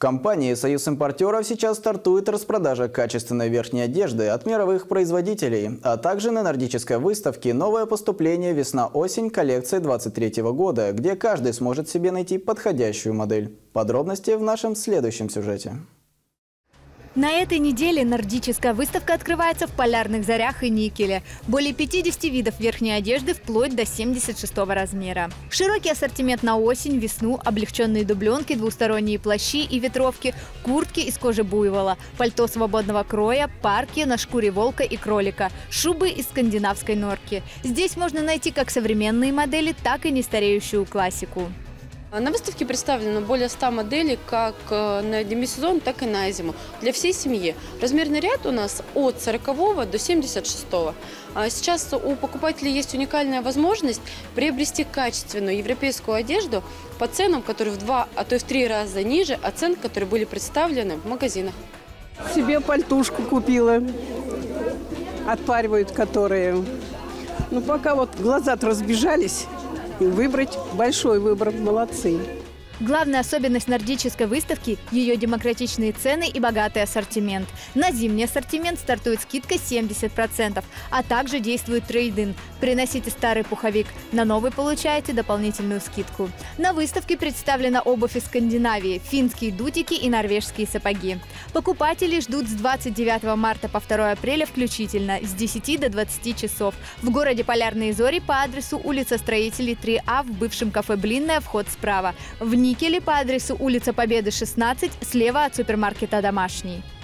компании «Союз импортеров» сейчас стартует распродажа качественной верхней одежды от мировых производителей, а также на нордической выставке новое поступление «Весна-осень» коллекции 2023 года, где каждый сможет себе найти подходящую модель. Подробности в нашем следующем сюжете. На этой неделе нордическая выставка открывается в Полярных Зорях и Никеле. Более 50 видов верхней одежды вплоть до 76-го размера. Широкий ассортимент на осень, весну, облегченные дубленки, двусторонние плащи и ветровки, куртки из кожи буйвола, пальто свободного кроя, парки на шкуре волка и кролика, шубы из скандинавской норки. Здесь можно найти как современные модели, так и нестареющую классику. На выставке представлено более 100 моделей как на демисезон, так и на зиму. Для всей семьи. Размерный ряд у нас от 40 до 76. Сейчас у покупателей есть уникальная возможность приобрести качественную европейскую одежду по ценам, которые в 2, а то и в 3 раза ниже от цен, которые были представлены в магазинах. Себе пальтушку купила, отпаривают которые. Ну пока вот глаза-то разбежались. Выбрать большой выбор, молодцы. Главная особенность нордической выставки – ее демократичные цены и богатый ассортимент. На зимний ассортимент стартует скидка 70%, а также действует трейд-ин. Приносите старый пуховик, на новый получаете дополнительную скидку. На выставке представлена обувь из Скандинавии, финские дутики и норвежские сапоги. Покупатели ждут с 29 марта по 2 апреля включительно, с 10 до 20 часов. В городе Полярные Зори по адресу улица Строителей 3А в бывшем кафе «Блинная», вход справа. В Никеле по адресу улица Победы, 16, слева от супермаркета «Домашний».